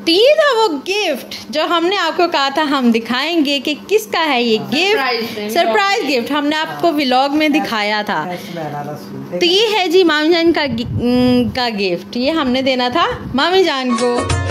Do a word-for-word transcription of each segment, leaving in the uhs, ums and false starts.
तो ये था वो गिफ्ट जो हमने आपको कहा था हम दिखाएंगे कि किसका है ये गिफ्ट। सरप्राइज गिफ्ट हमने आपको व्लॉग में दिखाया था। तो ये है जी मामी जान का का गिफ्ट, ये हमने देना था मामी जान को।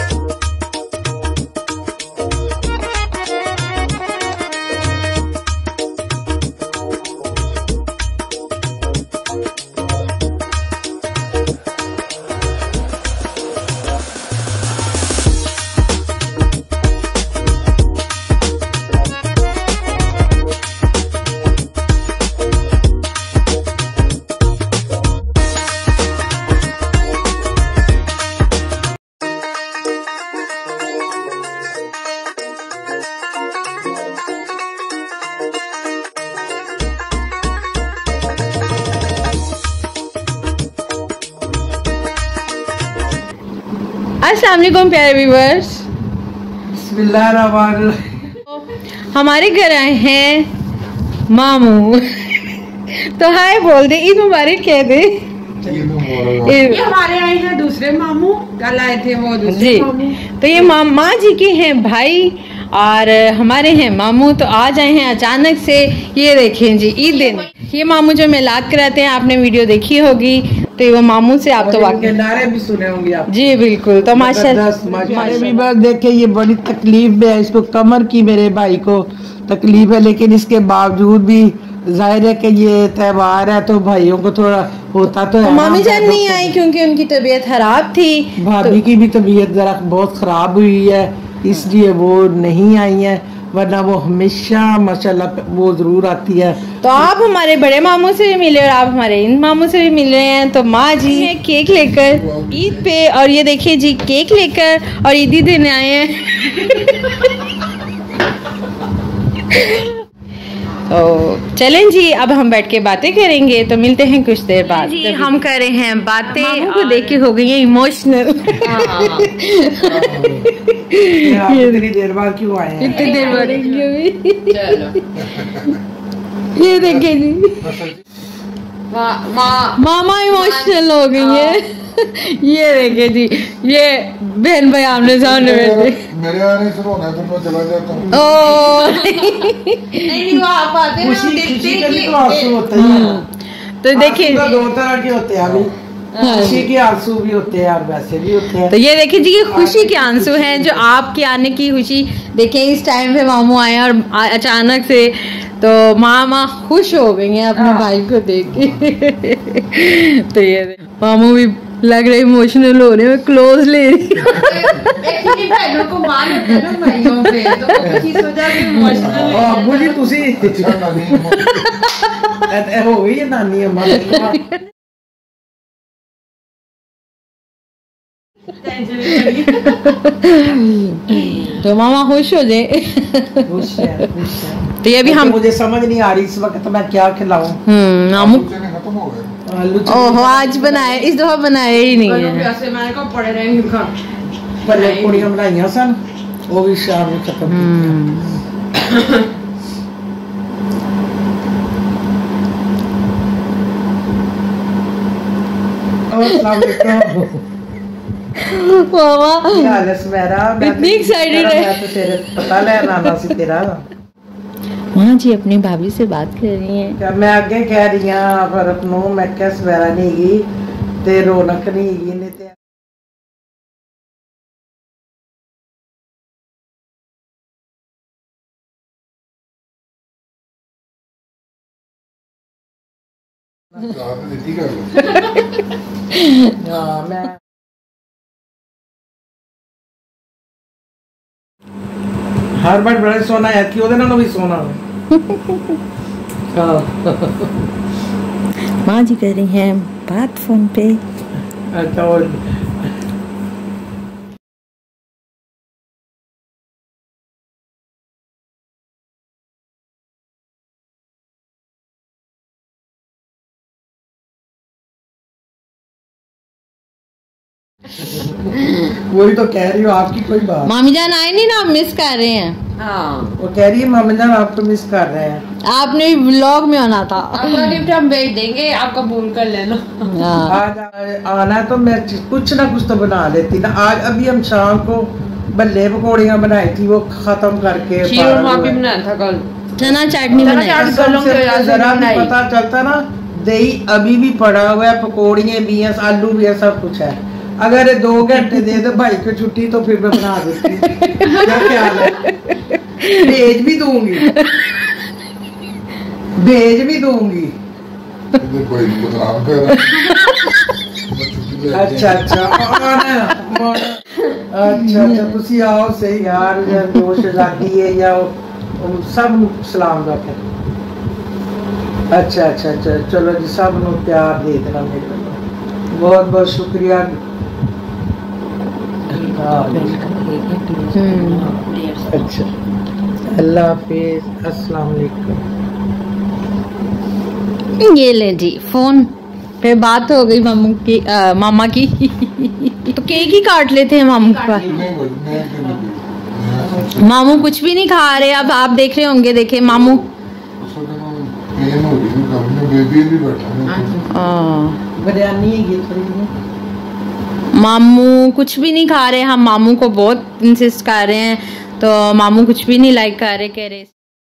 अस्सलाम वालेकुम प्यारे व्यूअर्स, हमारे घर आए हैं मामू। तो हाय बोल दे, ईद मुबारक कह दे। ये हमारे आए हैं दूसरे मामू, कल आए थे वो दूसरे मामू। तो ये मामा जी के हैं भाई और हमारे हैं मामू। तो आज आए हैं अचानक से, ये देखें जी ईद दिन। ये मामू जो मिलाद कराते हैं, आपने वीडियो देखी होगी, तो वो मामू से आप तो वाकई नारे भी सुने होंगे आप। जी बिल्कुल। तो माशाल्लाह देखे ये बड़ी तकलीफ में है, इसको कमर की मेरे भाई को तकलीफ है, लेकिन इसके बावजूद भी जाहिर है कि ये त्योहार है तो भाइयों को थोड़ा होता तो है। मामी जान नहीं आई क्योंकि उनकी तबीयत खराब थी, भाभी की भी तबीयत जरा बहुत खराब हुई है, इसलिए वो नहीं आई है, वरना वो हमेशा माशाल्लाह वो जरूर आती है। तो आप हमारे बड़े मामू से भी मिले और आप हमारे इन मामू से भी मिल रहे हैं। तो माँ जी है केक लेकर ईद पे, और ये देखिए जी केक लेकर और ईदी देने आए हैं। तो चलें जी, अब हम बैठ के बातें करेंगे। तो मिलते हैं कुछ देर बाद जी। हम कर रहे हैं बातें, मामू को देख के हो गई है इमोशनल। इतनी देर बाद क्यों आए हैं? इतनी देर बाद ये देखिए जी मामा इमोशनल हो गई है। ये देखिए जी, ये बहन भाई आमने सामने बैठे। मेरे आने से रोना तो मैं चला जाता हूँ। ओ नहीं, वो आप आते हैं खुशी खुशी का भी तो आंसू होते हैं। तो देखिए दो तरह के होते हैं, अभी खुशी के आंसू भी होते हैं और वैसे भी होते हैं। तो ये देखिए जी, ये खुशी के आंसू हैं, जो आपके आने की खुशी। देखिए इस टाइम पे मामू आए और अचानक से तो मामा खुश हो गई हैं अपने भाई को देख के। तो ये मामू भी लग रहे इमोशनल हो रहे हैं, क्लोज ले रही भाइयों को मान होता है ना भाइयों पे, तो किसी वजह से इमोशनल है। हां मुझे तुसी हो गई है नानी अम्मा। तो मामा खुश हो जाए। खुश है, खुश है। तो ये भी हम, मुझे समझ नहीं आ रही इस वक्त मैं क्या खिलाऊं। हम्म मामू खत्म हो गए। ओहो आज बनाए, इस दफा बनाया ही नहीं है। वैसे मैंने कहा पड़े रहेंगे खा पहले कुड़ियां बनाईयां सन, वो भी शाम में खत्म मामा इतनी एक्साइटेड है। तो तेरे पता लेना सी तेरा। माँ जी अपनी भाभी से बात कर रही हैं। क्या मैं आगे कह रही हूँ पर अपनों मैं क्या सवेरा नहीं गई ते रौनक नहीं गई ने ते हाँ मैं हर बार बड़ा सोना है कि ओदे नालों भी सोना माँ जी कर रही हैं बात फोन पे। अच्छा और वही तो कह रही हो, आपकी कोई बात। मामी जान आए नहीं ना, आप मिस कर रहे हैं। हाँ वो कह रही है मामी जान आप तो मिस कर रहे हैं, आपने व्लॉग में आना था। आपका गिफ्ट हम भेज देंगे, आप कबूल कर लेना। आज आना तो मैं कुछ ना कुछ तो बना लेती ना। आज अभी हम शाम को बल्ले पकौड़ियाँ बनाई थी वो खत्म करके शीरमा भी बनाया था कल। चना चाटनी चना बनाई। चाट- कसम से मुझे जरा भी पता चलता ना, दही अभी भी पड़ा हुआ है, पकौड़ियाँ भी हैं, आलू भी है, सब कुछ है। अगर दो घंटे दे दो भाई को छुट्टी तो फिर मैं बना देती। क्या ख्याल है? भेज भी दूंगी, भेज भी दूंगी। इधर कोई बदनाम कर रहा है। अच्छा अच्छा आना, आना। अच्छा अच्छा तुसी आओ सही यार, जोश लागी है या वो- सब सलाम दा फिर। अच्छा अच्छा अच्छा चलो जी, सब नु प्यार दे देना मेरे को, बहुत बहुत शुक्रिया। अच्छा अल्लाह हाफिज, अस्सलाम वालेकुम। ये ले जी फोन पे बात हो गई मामू की, आ, मामा की। तो केक ही काट लेते हैं मामू के पास। नहीं बोल, मैं क्यों नहीं बोलूं? मामू कुछ भी नहीं खा रहे। अब आप देख रहे होंगे, देखे मामू। उसको कहना पेन हो रही है, कम में बेबी भी बैठा है। हाँ, बिरयानी है ये थोड़ी सी। मामू कुछ भी नहीं खा रहे। हम मामू को बहुत इंसिस्ट कर रहे हैं, तो मामू कुछ भी नहीं लाइक कर रहे, कह रहे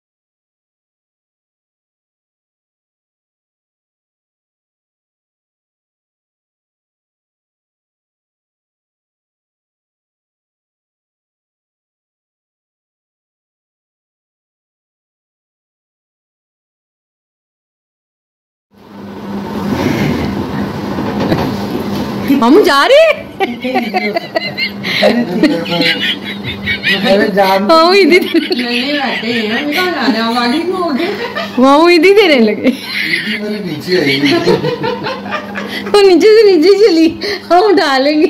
मामू जा रहे हैं। अरे जान मामू इधर नहीं बैठे हैं, कहाँ जाने अब आगे क्यों हो गए? मामू इधर देने लगे। दीदी मेरे नीचे आएगी। वो नीचे से नीचे चली, हम उठा लेंगे।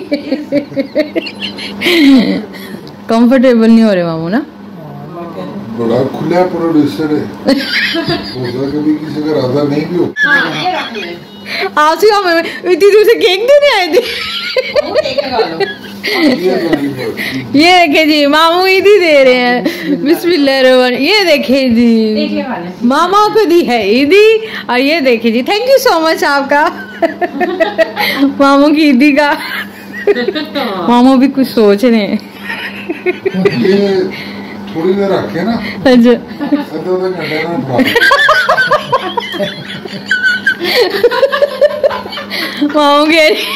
कंफर्टेबल नहीं हो रहे मामू ना। बड़ा खुला प्रोड्यूसर है, होगा कभी किसी का राधा नहीं भी हो। हाँ, ये रख ले। आंसू हमें इतनी दूर से केक देने आए थे। वो केक लगा लो। ये बड़ी बात। ये देखे जी मामू ईदी दे रहे हैं, बिस्मिल्लाह रहमान। ये देखे जी केक लगा ले। मामा को दी है ईदी, और ये देखे जी थैंक यू सो मच आपका। मामू की ईदी का। मामू भी कुछ सोच रहे हैं। ये थोड़ी देर रखे ना, अच्छा आधे आधे घंटे में उठा मामू कह रही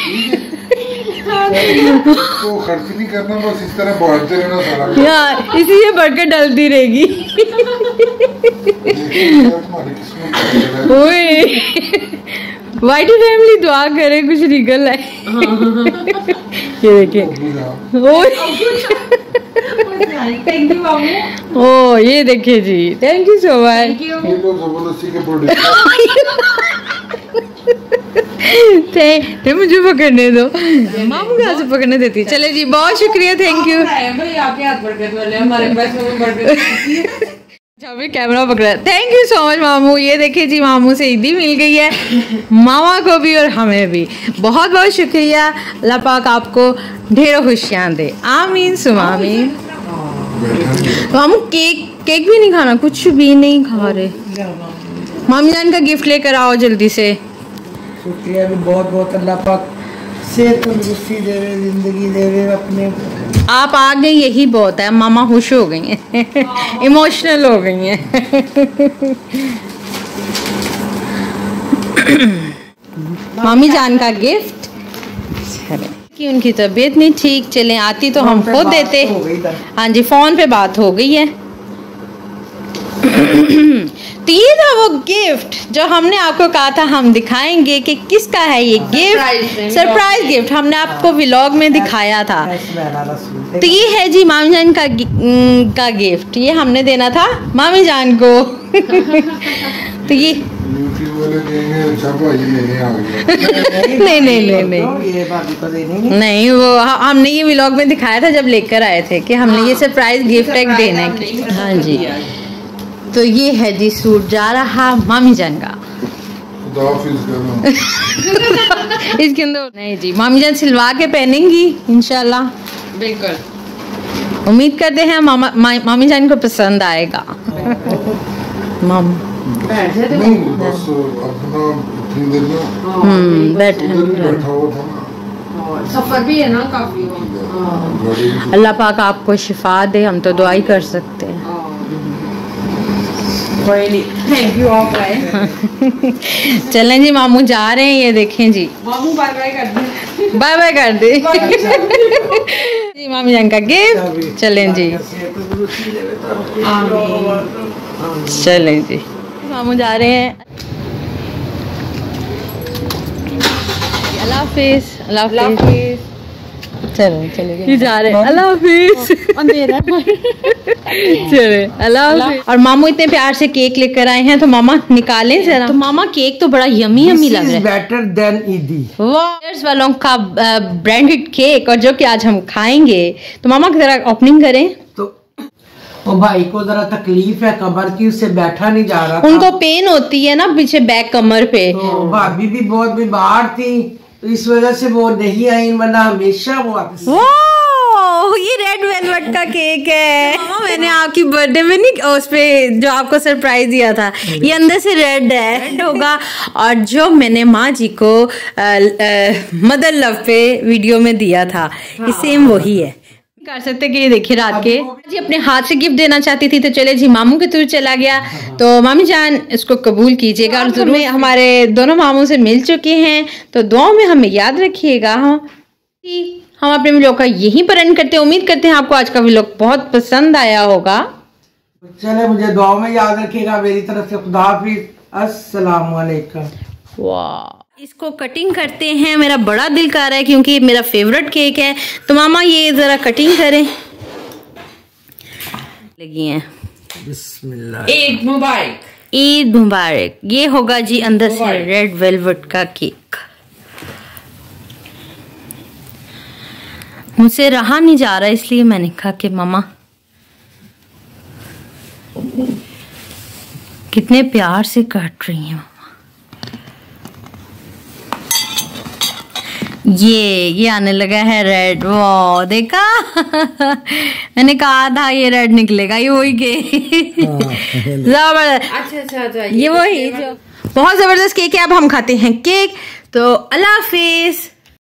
तो खर्च नहीं करना, बस इस तरह बांटते रहना सारा। यार इसी ये बढ़कर डलती रहेगी। देखिए तुम्हारी किस्मत है। ओए वाइटी फैमिली दुआ करे कुछ निकल आए। ये देखिए ओए थैंक यू मामू। ओ ये देखिए जी thank you so much. Thank you. ये लोग जबरदस्ती के प्रोड्यूसर। थे, थे मुझे पकड़ने दो। मामू कहाँ से पकड़ने देती। चले जी बहुत शुक्रिया, थैंक यू। भाई आपके हाथ बरकत वाले, हमारे पास में बरकत। अभी कैमरा पकड़ा। थैंक यू सो मच मामू। ये देखिए जी मामू से ईदी मिल गई है, मामा को भी और हमें भी। बहुत बहुत शुक्रिया। अल्लाह पाक आपको ढेरों खुशियाँ दे, आमीन सुमा आमीन। मामू केक केक भी नहीं खाना, कुछ भी नहीं खा रहे। मामी जान का गिफ्ट लेकर आओ जल्दी से। शुक्रिया भी बहुत बहुत, अल्लाह पाक सेहत तंदुरुस्ती देवे, जिंदगी देवे अपने। आप आ गए यही बहुत है। मामा खुश हो गई हैं, इमोशनल हो गई हैं। मामी जान का गिफ्ट कि उनकी तबीयत नहीं ठीक, चले आती तो हम खुद देते। हाँ जी फोन पे बात हो गई है। तो ये था वो गिफ्ट जो हमने आपको कहा था हम दिखाएंगे कि किसका है ये गिफ्ट। सरप्राइज गिफ्ट हमने आपको व्लॉग में दिखाया था। तो ये है जी मामी जान का का गिफ्ट, ये हमने देना था मामी जान को। तो ये यूट्यूब वाले कहेंगे अच्छा भाई लेने आ गया। नहीं नहीं नहीं नहीं ये भाभी को देनी नहीं, वो हमने ये व्लॉग में दिखाया था जब लेकर आए थे कि हमने ये सरप्राइज गिफ्ट एक देना है। हाँ जी तो ये है जी सूट जा रहा मामी जान का। इसके अंदर नहीं जी मामी जान सिलवा के पहनेंगी इंशाल्लाह। बिल्कुल उम्मीद करते हैं मामा मा, मामी जान को पसंद आएगा। माम नहीं बस अपना इतनी देर में हम्म बैठे उधर ही बैठा हुआ था ना। और सफर भी है ना काफी। हाँ। अल्लाह पाक आपको शिफा दे, हम तो दुआ ही कर सकते हैं। थैंक यू आप आए। चलें जी, मामू जा रहे हैं, ये देखें जी। मामू बाय बाय कर दे। बाय बाय कर दे जी मामी जान का गिफ्ट। चलें जी, चलें जी, मामू जा रहे हैं। अल्लाह हाफिज। अल्लाह हाफिज। चलो चले जा रहे हैं। अल्लाह हाफिज। अंधेरा चले अल्लाह हाफिज। और मामू इतने प्यार से केक लेकर आए हैं, तो मामा निकालें जरा। तो मामा केक तो बड़ा यमी यमी लग रहा है। बेटर देन ईदी वाह वालों का ब्रांडेड केक, और जो कि आज हम खाएंगे। तो मामा जरा ओपनिंग करें। तो वो भाई को जरा तकलीफ है कमर की, उससे बैठा नहीं जा रहा। उनको पेन होती है ना पीछे बैक कमर पे। तो भाभी भी बहुत बीमार थी, तो इस वजह से वो नहीं आई, वरना हमेशा वो आती। वाह, ये रेड वेलवेट का केक है। मामा मैंने आपकी बर्थडे में नहीं, उस पे जो आपको सरप्राइज दिया था, ये अंदर से रेड है, रेड होगा। और जो मैंने माँ जी को आ, आ, मदर लव पे वीडियो में दिया था, ये सेम वही है। कर सकते कि ये देखिए रात के जी अपने हाथ से गिफ्ट देना चाहती थी, तो चले जी मामू के थ्रू चला गया। तो मामी जान इसको कबूल कीजिएगा, और जरूर हमारे दोनों मामू से मिल चुके हैं, तो दुआओं में हमें याद रखिएगा। हम हम अपने व्लॉग का यहीं पर एंड करते हैं। उम्मीद करते हैं आपको आज का व्लॉग बहुत पसंद आया होगा। चले मुझे दुआओं में याद रखिएगा, मेरी तरफ से खुदा हाफिज, अस्सलाम वालेकुम। वाह, इसको कटिंग करते हैं। मेरा बड़ा दिल कर रहा है क्योंकि मेरा फेवरेट केक है। तो मामा ये जरा कटिंग करें। लगी हैं। बिस्मिल्लाह। ईद मुबारक। ईद मुबारक। ये होगा जी अंदर से रेड वेलवेट का केक। मुझसे रहा नहीं जा रहा, इसलिए मैंने कहा कि मामा कितने प्यार से काट रही हैं। ये ये आने लगा है रेड। वाह, देखा मैंने कहा था ये रेड निकलेगा, ये वही केक। जबरदस्त। अच्छा अच्छा अच्छा, ये वही जो बहुत जबरदस्त केक है। अब हम खाते हैं केक। तो अल्लाह हाफिज।